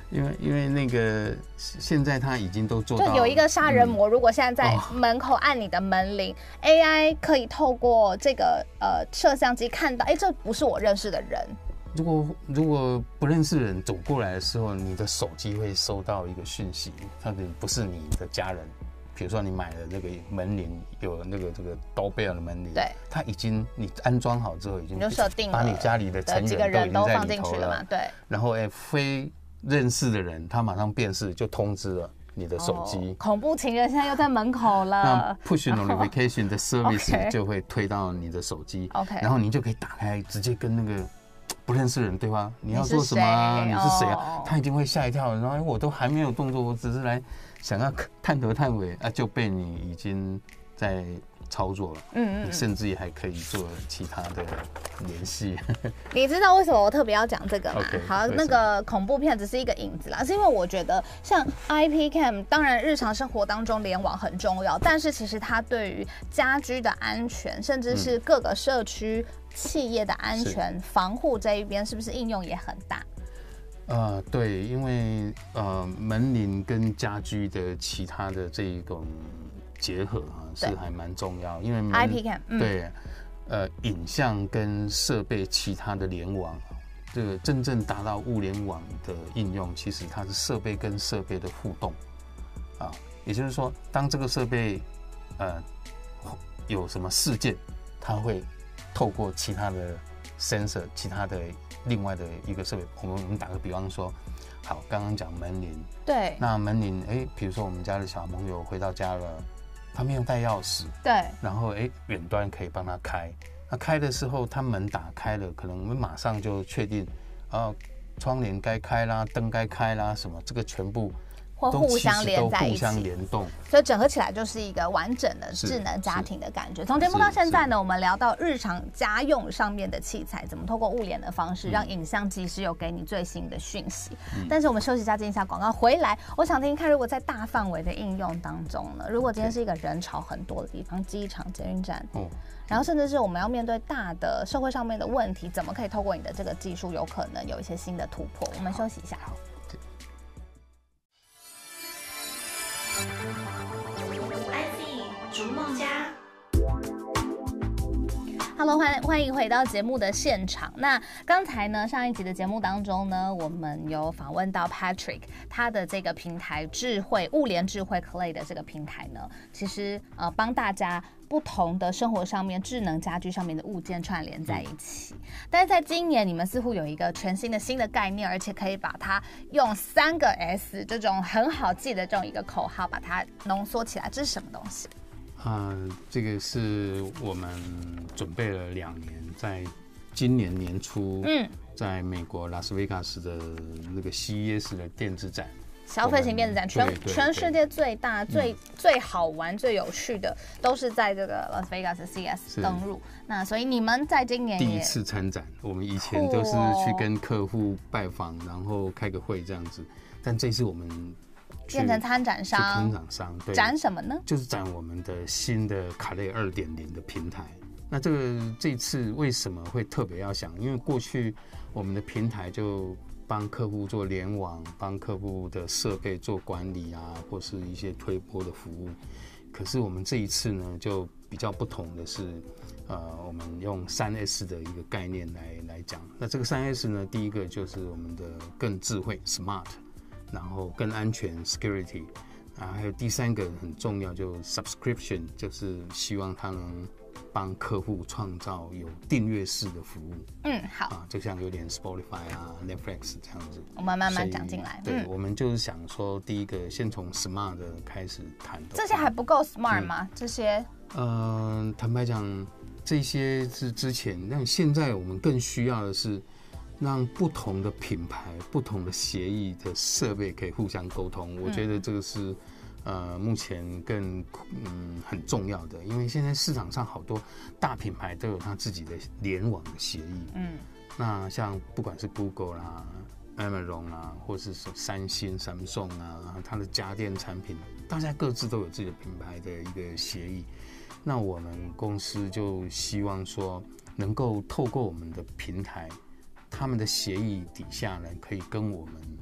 [SPEAKER 5] 因为因为那个现在他已经都做到，
[SPEAKER 1] 就有一个杀人魔，嗯、如果现在在门口按你的门铃、哦、，A I 可以透过这个呃摄像机看到，哎，这不是我认识的人。
[SPEAKER 5] 如果如果不认识人走过来的时候，你的手机会收到一个讯息，他的不是你的家人。比如说你买了那个门铃，有那个这个刀贝尔的门铃，
[SPEAKER 1] 对，
[SPEAKER 5] 它已经你安装好之后，已经
[SPEAKER 1] 就设定了，
[SPEAKER 5] 把你家里的成
[SPEAKER 1] 几个
[SPEAKER 5] 人都已经
[SPEAKER 1] 放进去了嘛，对。
[SPEAKER 5] 然后哎，非认识的人，他马上辨识就通知了你的手机。
[SPEAKER 1] 哦、恐怖情人现在又在门口了。
[SPEAKER 5] 那 push notification 的 service 就会推到你的手机
[SPEAKER 1] ，OK，
[SPEAKER 5] 然后你就可以打开，直接跟那个不认识的人对话。你要做什么啊？你是谁啊？哦、他一定会吓一跳，然后我都还没有动作，我只是来。想要探头探尾啊，就被你已经在操作了。嗯嗯，你甚至也还可以做其他的联系。
[SPEAKER 1] 你知道为什么我特别要讲这个吗？
[SPEAKER 5] Okay,
[SPEAKER 1] 好，那个恐怖片只是一个影子啦，是因为我觉得像 I P Cam， 当然日常生活当中联网很重要，但是其实它对于家居的安全，甚至是各个社区企业的安全防护这一边，是不是应用也很大？
[SPEAKER 5] 呃，对，因为呃门铃跟家居的其他的这一种结合啊，是还蛮重要，因为
[SPEAKER 1] I P Cam、嗯、
[SPEAKER 5] 对，呃，影像跟设备其他的联网，这个真正达到物联网的应用，其实它是设备跟设备的互动啊，也就是说，当这个设备呃有什么事件，它会透过其他的 sensor， 其他的。另外的一个设备，我们我们打个比方说，好，刚刚讲门铃，
[SPEAKER 1] 对，
[SPEAKER 5] 那门铃，哎，比如说我们家的小朋友回到家了，他没有带钥匙，
[SPEAKER 1] 对，
[SPEAKER 5] 然后哎，远端可以帮他开，那开的时候他门打开了，可能我们马上就确定，啊，窗帘该开啦，灯该开啦，什么，这个全部。
[SPEAKER 1] 或互相连在一起，
[SPEAKER 5] 互相联动，
[SPEAKER 1] 所以整合起来就是一个完整的智能家庭的感觉。从节目到现在呢，我们聊到日常家用上面的器材，怎么透过物联的方式，让影像及时有给你最新的讯息。嗯、但是我们休息一下，进一下广告，回来我想听听看，如果在大范围的应用当中呢，如果今天是一个人潮很多的地方，机场、捷运站，哦，然后甚至是我们要面对大的社会上面的问题，怎么可以透过你的这个技术，有可能有一些新的突破？我们休息一下。
[SPEAKER 3] I C 逐梦家
[SPEAKER 1] ，Hello， 欢欢迎回到节目的现场。那刚才呢，上一集的节目当中呢，我们有访问到 Patrick， 他的这个平台智慧物联智慧 Clay 的这个平台呢，其实呃帮大家不同的生活上面智能家居上面的物件串联在一起。但是在今年，你们似乎有一个全新的新的概念，而且可以把它用三个 S 这种很好记的这种一个口号，把它浓缩起来。这是什么东西？
[SPEAKER 5] 啊、呃，这个是我们准备了两年，在今年年初，嗯，在美国拉斯维加斯的那个 C E S 的电子展。
[SPEAKER 1] 消费型电子展，全全世界最大、最、嗯、最好玩、最有趣的，都是在这个 Las Vegas C E S 登入。那所以你们在今年
[SPEAKER 5] 第一次参展，我们以前都是去跟客户拜访，然后开个会这样子，但这次我们
[SPEAKER 1] 变成参展商。
[SPEAKER 5] 参展商，对，
[SPEAKER 1] 展什么呢？
[SPEAKER 5] 就是展我们的新的卡类 二点零 的平台。那这个这次为什么会特别要想？因为过去我们的平台就帮客户做联网，帮客户的设备做管理啊，或是一些推播的服务。可是我们这一次呢，就比较不同的是，呃，我们用三 S 的一个概念来来讲。那这个三 S 呢，第一个就是我们的更智慧 （smart）， 然后更安全 （security）， 啊，还有第三个很重要，就 subscription， 就是希望它能帮客户创造有订阅式的服务。嗯，好啊，就像有点 Spotify 啊、Netflix 这样子。
[SPEAKER 1] 我们慢慢讲进来。
[SPEAKER 5] 对、嗯，我们就是想说，第一个先从 Smart 的开始谈。
[SPEAKER 1] 这些还不够 Smart 吗？嗯、这些？
[SPEAKER 5] 嗯、呃，坦白讲，这些是之前，但现在我们更需要的是让不同的品牌、不同的协议的设备可以互相沟通。嗯、我觉得这个是。呃，目前更嗯很重要的，因为现在市场上好多大品牌都有它自己的联网的协议。嗯，那像不管是 Google 啦、Amazon 啦，或是三星、Samsung 啊，它的家电产品，大家各自都有自己的品牌的一个协议。那我们公司就希望说，能够透过我们的平台，他们的协议底下呢，可以跟我们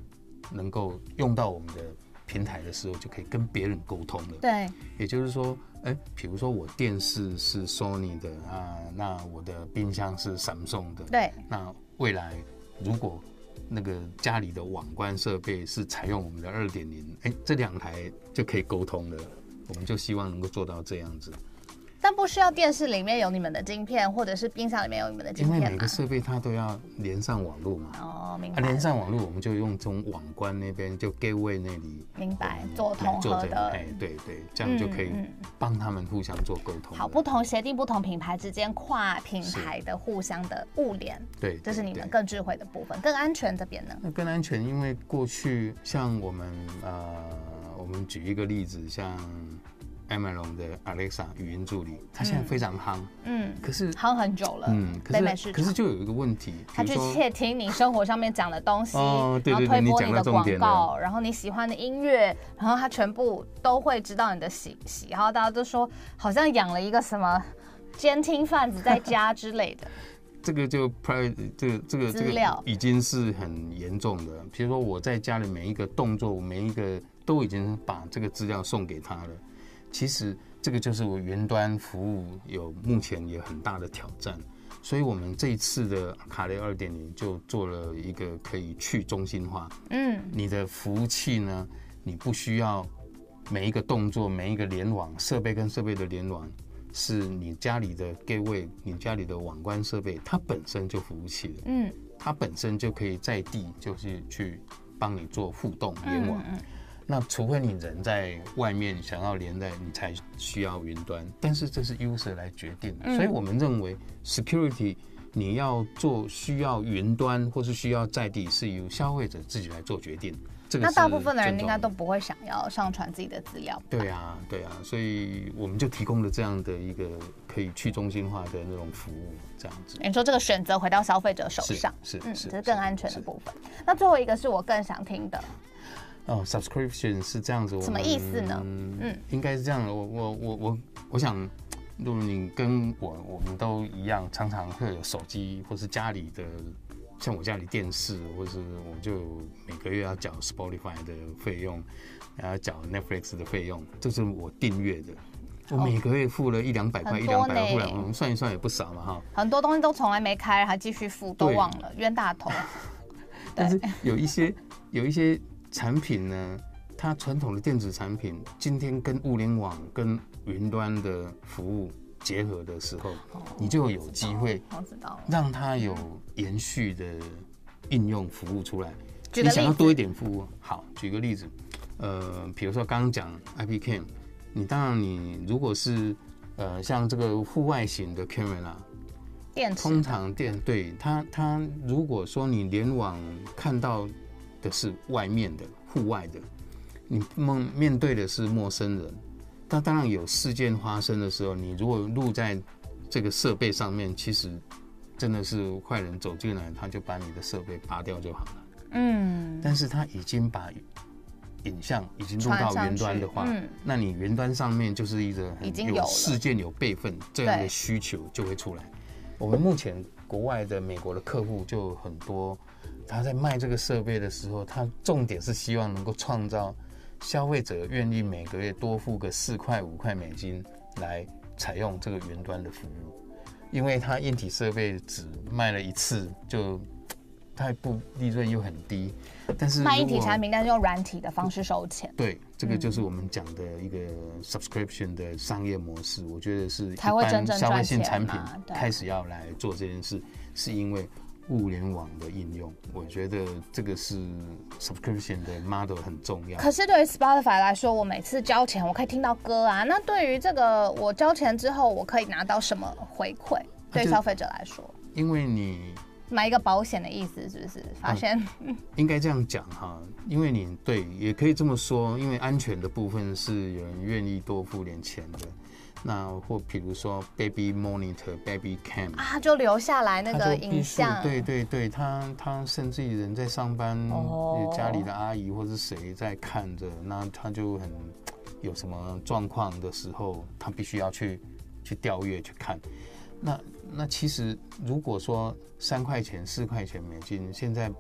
[SPEAKER 5] 能够用到我们的平台的时候，就可以跟别人沟通了。
[SPEAKER 1] 对，
[SPEAKER 5] 也就是说，哎，比如说我电视是 Sony 的啊，那我的冰箱是 Samsung 的，
[SPEAKER 1] 对，
[SPEAKER 5] 那未来如果那个家里的网关设备是采用我们的二点零，哎，这两台就可以沟通了。我们就希望能够做到这样子。
[SPEAKER 1] 但不需要电视里面有你们的晶片，或者是冰箱里面有你们的晶片吗？
[SPEAKER 5] 因为每个设备它都要连上网络嘛。
[SPEAKER 1] 哦，明白。
[SPEAKER 5] 啊，连上网络，我们就用从网关那边就 gateway 那里，
[SPEAKER 1] 明白，做统合的。
[SPEAKER 5] 哎，对对，这样就可以帮他们互相做沟通。
[SPEAKER 1] 好，不同协定、不同品牌之间跨品牌的互相的物联，
[SPEAKER 5] 对，
[SPEAKER 1] 这是你们更智慧的部分，更安全这边呢？
[SPEAKER 5] 那更安全，因为过去像我们呃，我们举一个例子，像Amazon 的 Alexa 语音助理，它现在非常夯，嗯，可是
[SPEAKER 1] 夯很久了，嗯，北美市场，
[SPEAKER 5] 可是就有一个问题，
[SPEAKER 1] 它去窃听你生活上面讲的东西，
[SPEAKER 5] 哦，对对对，
[SPEAKER 1] 然后推播你的广告，然后你喜欢的音乐，然后它全部都会知道你的喜喜好，大家都说好像养了一个什么监听贩子在家之类的。
[SPEAKER 5] 这个就 private 这个这个这个已经是很严重的。比如说我在家里每一个动作，每一个都已经把这个资料送给他了。其实这个就是我云端服务有目前也很大的挑战，所以我们这一次的卡雷 二点零 就做了一个可以去中心化。嗯，你的服务器呢，你不需要每一个动作、每一个联网设备跟设备的联网，是你家里的 gateway、你家里的网关设备，它本身就服务器了。嗯，它本身就可以在地就是去帮你做互动联网。嗯嗯，那除非你人在外面想要连在，你才需要云端，但是这是 user 来决定的，嗯，所以我们认为 security 你要做需要云端或是需要在地，是由消费者自己来做决定。这个
[SPEAKER 1] 那大部分的人应该都不会想要上传自己的资料。
[SPEAKER 5] 对啊，对啊，所以我们就提供了这样的一个可以去中心化的那种服务，这样子。
[SPEAKER 1] 你说这个选择回到消费者手上，
[SPEAKER 5] 是是，嗯，
[SPEAKER 1] 这是更安全的部分。那最后一个是我更想听的。
[SPEAKER 5] 哦 ，subscription 是这样子，
[SPEAKER 1] 什么意思呢？嗯，
[SPEAKER 5] 应该是这样的。我我我我我想，如果你跟我我们都一样，常常会有手机或是家里的，像我家里电视，或是我就每个月要缴 Spotify 的费用，然后缴 Netflix 的费用，这是我订阅的。我每个月付了一两百块，一两百块，付了，我们算一算也不少嘛哈。
[SPEAKER 1] 很多东西都从来没开，还继续付，都忘了，冤大头。
[SPEAKER 5] 但是有一些有一些产品呢，它传统的电子产品，今天跟物联网、跟云端的服务结合的时候，哦，你就有机会让它有延续的应用服务出来。你想要多一点服务，好，举个例子，呃，比如说刚刚讲 I P cam， 你当然你如果是呃像这个户外型的 camera， 通常电对它它如果说你联网看到的是外面的户外的，你面对的是陌生人，那当然有事件发生的时候，你如果录在这个设备上面，其实真的是坏人走进来，他就把你的设备拔掉就好了。嗯，但是他已经把影像已经录到云端的话，嗯，那你云端上面就是一个很有事件有备份这样的需求就会出来。我们目前国外的美国的客户就很多。他在卖这个设备的时候，他重点是希望能够创造消费者愿意每个月多付个四块五块美金来采用这个云端的服务，因为他硬体设备只卖了一次，就它不利润又很低。但是
[SPEAKER 1] 卖硬体产品，但是用软体的方式收钱。
[SPEAKER 5] 对，这个就是我们讲的一个 subscription 的商业模式。我觉得是一般消费性产品开始要来做这件事，是因为物联网的应用，我觉得这个是 subscription 的 model 很重要。
[SPEAKER 1] 可是对于 Spotify 来说，我每次交钱，我可以听到歌啊。那对于这个，我交钱之后，我可以拿到什么回馈？对消费者来说，
[SPEAKER 5] 因为你
[SPEAKER 1] 买一个保险的意思是不是？发现、
[SPEAKER 5] 嗯、应该这样讲哈，因为你对，也可以这么说，因为安全的部分是有人愿意多付点钱的。那或比如说 baby monitor、baby cam
[SPEAKER 1] 啊，就留下来那个影像。
[SPEAKER 5] 对对对，他他甚至于人在上班，哦、家里的阿姨或是谁在看着，那他就很有什么状况的时候，他必须要去去调阅去看。那那其实如果说三块钱、四块钱美金，现在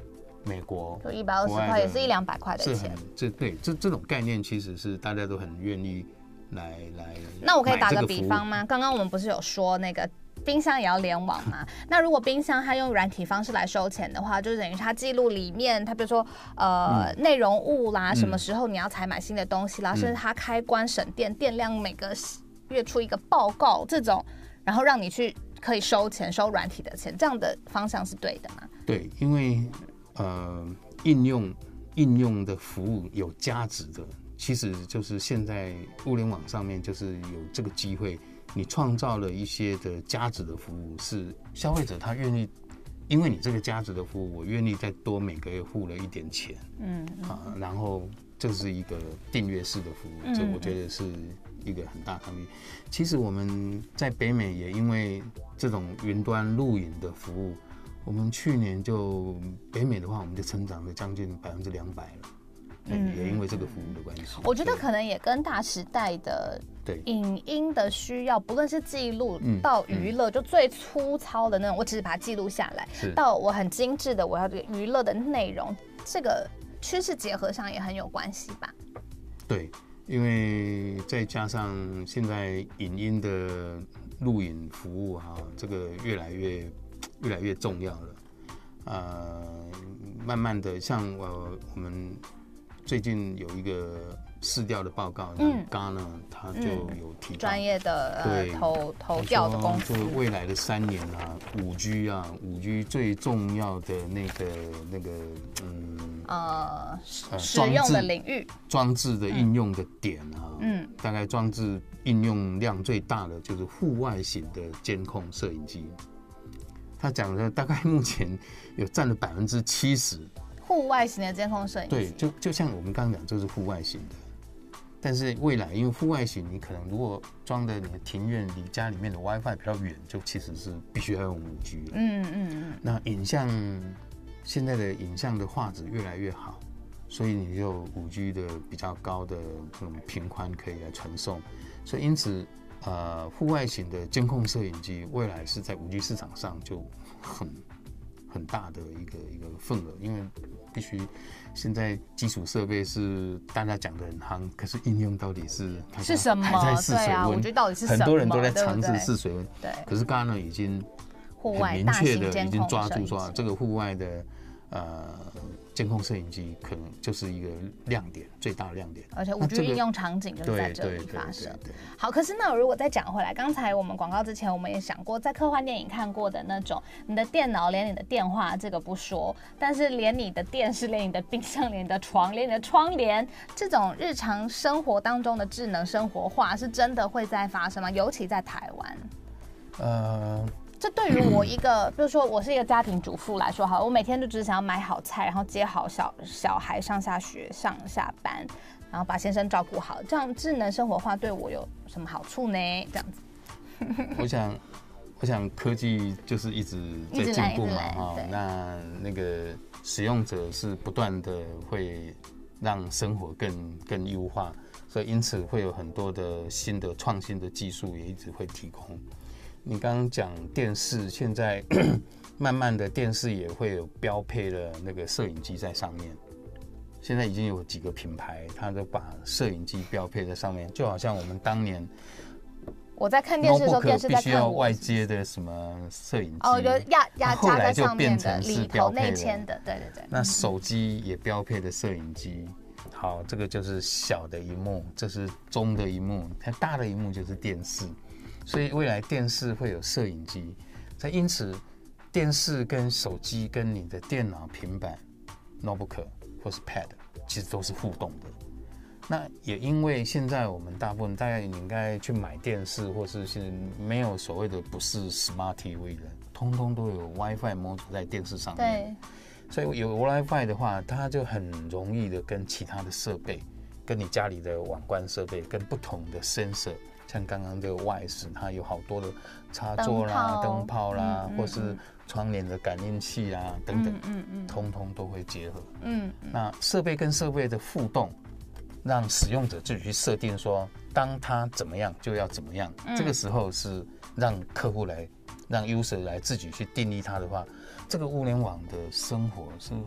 [SPEAKER 5] 美国，
[SPEAKER 1] 就一百二十块也是一两百块的钱。
[SPEAKER 5] 是很这对这这种概念其实是大家都很愿意来来。
[SPEAKER 1] 那我可以打个比方吗？刚刚我们不是有说那个冰箱也要联网吗？那如果冰箱它用软体方式来收钱的话，就等于它记录里面，它比如说呃嗯、内容物啦，什么时候你要采买新的东西啦，嗯、甚至它开关省电，电量每个月出一个报告这种，然后让你去可以收钱，收软体的钱，这样的方向是对的吗？
[SPEAKER 5] 对，因为呃应用应用的服务有价值的，其实就是现在物联网上面就是有这个机会。你创造了一些的价值的服务，是消费者他愿意，因为你这个价值的服务，我愿意再多每个月付了一点钱，嗯啊，然后这是一个订阅式的服务，这我觉得是一个很大的差别。其实我们在北美也因为这种云端录影的服务，我们去年就北美的话，我们就成长了将近百分之两百了。嗯，也因为这个服务的关系，
[SPEAKER 1] 我觉得可能也跟大时代的影音的需要，不论是记录到娱乐，就最粗糙的那种，我只是把它记录下来，到我很精致的我要娱乐的内容，这个趋势结合上也很有关系吧？对，
[SPEAKER 5] 因为再加上现在影音的录影服务哈，这个越来越越来越重要了，呃，慢慢的像我我们。最近有一个市调的报告，嗯 ，Gartner 他就有提到
[SPEAKER 1] 专业的对投投调的公司，
[SPEAKER 5] 就未来的三年啊，五 G 啊，五 G 最重要的那个那个嗯
[SPEAKER 1] 呃使用的领域，
[SPEAKER 5] 装置的应用的点啊，嗯，大概装置应用量最大的就是户外型的监控摄影机，他讲的大概目前有占了百分之七十。
[SPEAKER 1] 户外型的监控摄影机，
[SPEAKER 5] 对，就就像我们刚刚讲，就是户外型的。但是未来，因为户外型，你可能如果装的你的庭院离家里面的 WiFi 比较远，就其实是必须要用五 G 了。嗯嗯嗯。那影像现在的影像的画质越来越好，所以你有五 G 的比较高的这种频宽可以来传送，所以因此，呃，户外型的监控摄影机未来是在五 G 市场上就很。很大的一个一个份额，因为必须现在基础设备是大家讲的很夯，可是应用到底是
[SPEAKER 1] 是什么？
[SPEAKER 5] 还在试水温，啊、
[SPEAKER 1] 我觉得到底是什么？
[SPEAKER 5] 很多人都在尝试试水温，对。可是刚刚呢，已经很明确的已经抓住说，这个户外的呃监控摄影机可能就是一个亮点，最大的亮点。
[SPEAKER 1] 而且五 G 应用场景就是在这里发生。好，可是那如果再讲回来，刚才我们广告之前我们也想过，在科幻电影看过的那种，你的电脑连你的电话这个不说，但是连你的电视、连你的冰箱、连你的床、连你的窗帘，这种日常生活当中的智能生活化，是真的会在发生吗？尤其在台湾。呃。这对于我一个，比如说我是一个家庭主妇来说，好，我每天就只想要买好菜，然后接好小小孩上下学、上下班，然后把先生照顾好，这样智能生活化对我有什么好处呢？这样子，
[SPEAKER 5] 我想，我想科技就是一直在进步嘛，哈，那那个使用者是不断的会让生活更更优化，所以因此会有很多的新的创新的技术也一直会提供。你刚刚讲电视，现在慢慢的电视也会有标配的那个摄影机在上面。现在已经有几个品牌，它都把摄影机标配在上面，就好像我们当年
[SPEAKER 1] 我在看电视的时候，电视在看我，
[SPEAKER 5] 必须要外接的什么摄影机
[SPEAKER 1] 哦，有压压
[SPEAKER 5] 后来就变成
[SPEAKER 1] 是标配的，对对对。
[SPEAKER 5] 那手机也标配的摄影机，好，这个就是小的萤幕，这是中的萤幕，它大的萤幕就是电视。所以未来电视会有摄影机，所以因此电视跟手机跟你的电脑、平板、notebook 或是 pad 其实都是互动的。那也因为现在我们大部分大概你应该去买电视，或是现在没有所谓的不是 smart T V 的，通通都有 WiFi 模组在电视上面。对，所以有 WiFi 的话，它就很容易的跟其他的设备，跟你家里的网关设备，跟不同的 sensor。像刚刚这个外饰，它有好多的插座啦、灯泡啦，嗯嗯、或是窗帘的感应器啊等等，嗯嗯，通通都会结合。嗯，那设备跟设备的互动，让使用者自己去设定说，当它怎么样就要怎么样。嗯、这个时候是让客户来，让 user 来自己去定义它的话，这个物联网的生活是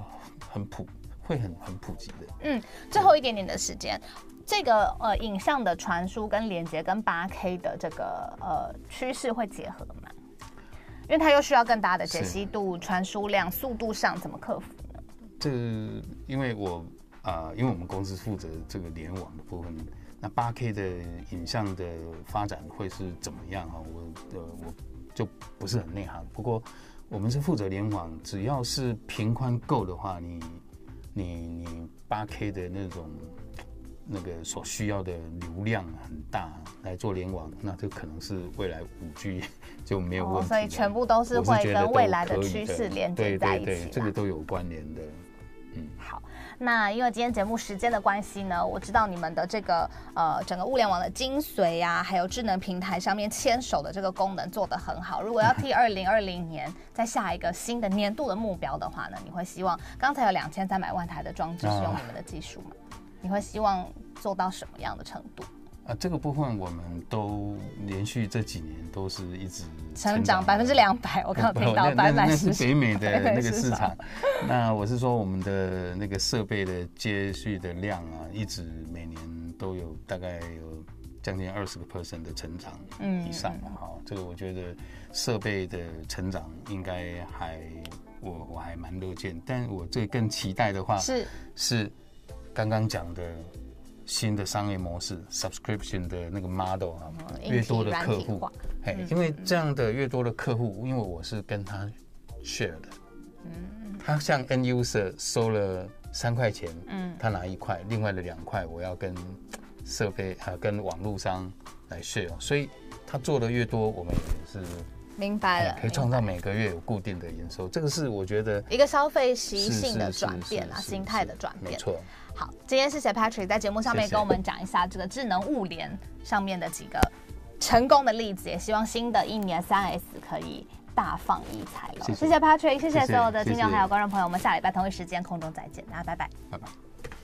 [SPEAKER 5] 很普，会很很普及的。
[SPEAKER 1] 嗯，最后一点点的时间。这个呃影像的传输跟连接跟 八 K 的这个呃趋势会结合吗？因为它又需要更大的解析度、传输量、速度上怎么克服呢？这
[SPEAKER 5] 因为我啊、呃，因为我们公司负责这个联网的部分，那 八 K 的影像的发展会是怎么样啊？我呃我就不是很内行，不过我们是负责联网，只要是频宽够的话，你你你 八 K 的那种。那个所需要的流量很大来做联网，那就可能是未来五 G 就没有问题、哦。
[SPEAKER 1] 所以全部都是会跟未来的趋势连接在一起。
[SPEAKER 5] 对对对，这个都有关联的。
[SPEAKER 1] 嗯，好。那因为今天节目时间的关系呢，我知道你们的这个呃整个物联网的精髓啊，还有智能平台上面牵手的这个功能做得很好。如果要替二零二零年再下一个新的年度的目标的话呢，你会希望刚才有两千三百万台的装置是用你们的技术吗？你会希望做到什么样的程度？
[SPEAKER 5] 啊，这个部分我们都连续这几年都是一直
[SPEAKER 1] 成长百分之两百，我刚刚听到百分之
[SPEAKER 5] 那是北美的那个市场。那我是说我们的那个设备的接续的量啊，一直每年都有大概有将近二十个 percent 的成长以上。好、嗯，这个我觉得设备的成长应该还我我还蛮乐见，但我最更期待的话
[SPEAKER 1] 是
[SPEAKER 5] 是。刚刚讲的新的商业模式 ，subscription 的那个 model 啊，嗯、越多的客户，嘿、嗯，因为这样的越多的客户，因为我是跟他 share 的，嗯，他像 end user 收了三块钱，嗯，他拿一块，另外的两块我要跟设备啊、呃、跟网络商来 share， 所以他做的越多，我们也是。
[SPEAKER 1] 明白了，
[SPEAKER 5] 可以创造每个月有固定的营收，这个是我觉得
[SPEAKER 1] 一个消费习性的转变啊，心态的转变。
[SPEAKER 5] 没错。
[SPEAKER 1] 好，今天谢谢 Patrick 在节目上面跟我们讲一下这个智能物联上面的几个成功的例子，也希望新的一年三 S 可以大放异彩了。谢谢, 谢谢 Patrick， 谢谢所有的听众还有观众朋友，我们下礼拜同一时间空中再见，大家拜拜，
[SPEAKER 5] 拜拜。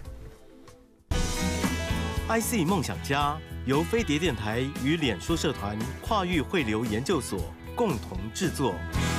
[SPEAKER 6] I C 梦想家由飞碟电台与脸书社团跨域汇流研究所共同制作。